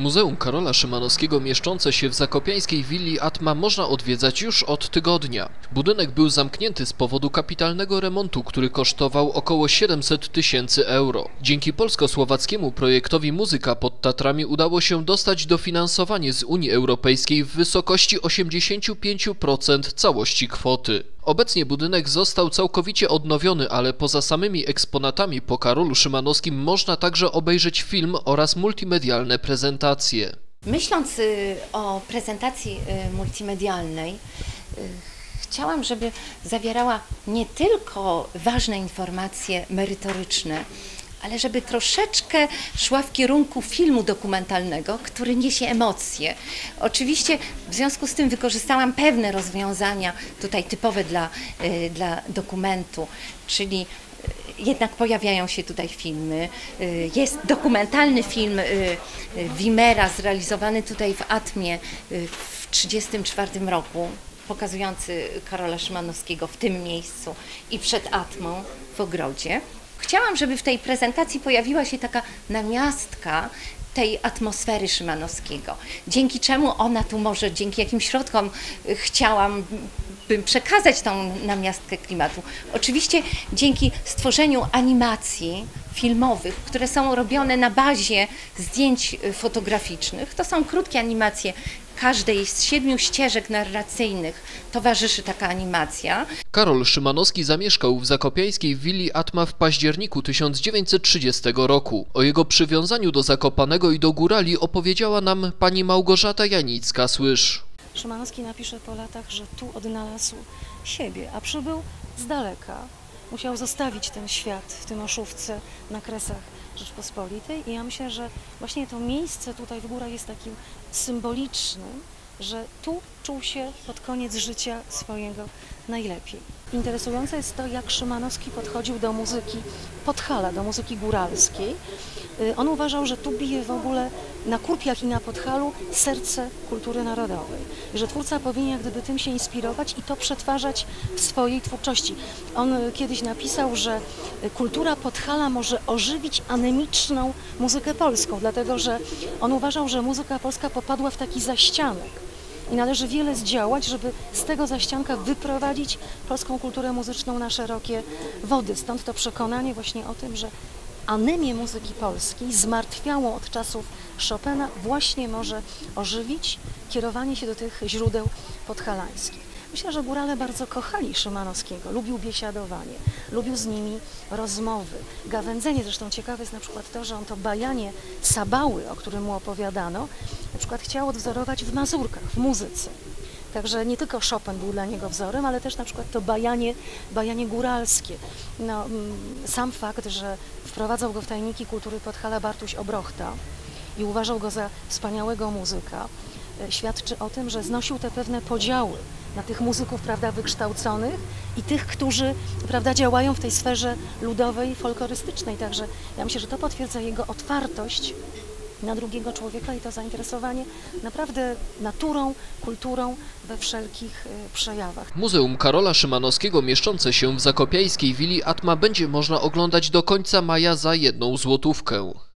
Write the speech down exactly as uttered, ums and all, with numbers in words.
Muzeum Karola Szymanowskiego mieszczące się w zakopiańskiej willi Atma można odwiedzać już od tygodnia. Budynek był zamknięty z powodu kapitalnego remontu, który kosztował około siedemset tysięcy euro. Dzięki polsko-słowackiemu projektowi Muzyka pod Tatrami udało się dostać dofinansowanie z Unii Europejskiej w wysokości osiemdziesięciu pięciu procent całości kwoty. Obecnie budynek został całkowicie odnowiony, ale poza samymi eksponatami po Karolu Szymanowskim można także obejrzeć film oraz multimedialne prezentacje. Myśląc y, o prezentacji y, multimedialnej, y, chciałam, żeby zawierała nie tylko ważne informacje merytoryczne, ale żeby troszeczkę szła w kierunku filmu dokumentalnego, który niesie emocje. Oczywiście w związku z tym wykorzystałam pewne rozwiązania tutaj typowe dla, y, dla dokumentu, czyli jednak pojawiają się tutaj filmy. Jest dokumentalny film Wimera zrealizowany tutaj w Atmie w tysiąc dziewięćset trzydziestym czwartym roku, pokazujący Karola Szymanowskiego w tym miejscu i przed Atmą w ogrodzie. Chciałam, żeby w tej prezentacji pojawiła się taka namiastka tej atmosfery Szymanowskiego, dzięki czemu ona tu może, dzięki jakim środkom chciałam bym przekazać tą namiastkę klimatu. Oczywiście dzięki stworzeniu animacji filmowych, które są robione na bazie zdjęć fotograficznych. To są krótkie animacje. Każdej z siedmiu ścieżek narracyjnych towarzyszy taka animacja. Karol Szymanowski zamieszkał w zakopiańskiej willi Atma w październiku tysiąc dziewięćset trzydziestego roku. O jego przywiązaniu do Zakopanego i do górali opowiedziała nam pani Małgorzata Janicka-Słysz. Szymanowski napisze po latach, że tu odnalazł siebie, a przybył z daleka. Musiał zostawić ten świat w tym Oszówce na Kresach Rzeczpospolitej i ja myślę, że właśnie to miejsce tutaj w górach jest takim symbolicznym, że tu czuł się pod koniec życia swojego najlepiej. Interesujące jest to, jak Szymanowski podchodził do muzyki Podhala, do muzyki góralskiej. On uważał, że tu bije w ogóle na Kurpiach i na Podhalu serce kultury narodowej. I że twórca powinien jak gdyby tym się inspirować i to przetwarzać w swojej twórczości. On kiedyś napisał, że kultura Podhala może ożywić anemiczną muzykę polską, dlatego że on uważał, że muzyka polska popadła w taki zaścianek. I należy wiele zdziałać, żeby z tego zaścianka wyprowadzić polską kulturę muzyczną na szerokie wody. Stąd to przekonanie właśnie o tym, że anemię muzyki polskiej, zmartwiałą od czasów Chopina, właśnie może ożywić kierowanie się do tych źródeł podhalańskich. Myślę, że górale bardzo kochali Szymanowskiego, lubił biesiadowanie, lubił z nimi rozmowy, gawędzenie. Zresztą ciekawe jest na przykład to, że on to bajanie Sabały, o którym mu opowiadano, na przykład chciał odwzorować w mazurkach, w muzyce. Także nie tylko Chopin był dla niego wzorem, ale też na przykład to bajanie, bajanie góralskie. No, sam fakt, że wprowadzał go w tajniki kultury Podhala Bartuś Obrochta i uważał go za wspaniałego muzyka, świadczy o tym, że znosił te pewne podziały na tych muzyków, prawda, wykształconych i tych, którzy, prawda, działają w tej sferze ludowej, folklorystycznej. Także ja myślę, że to potwierdza jego otwartość na drugiego człowieka i to zainteresowanie naprawdę naturą, kulturą we wszelkich przejawach. Muzeum Karola Szymanowskiego mieszczące się w zakopiańskiej willi Atma będzie można oglądać do końca maja za jedną złotówkę.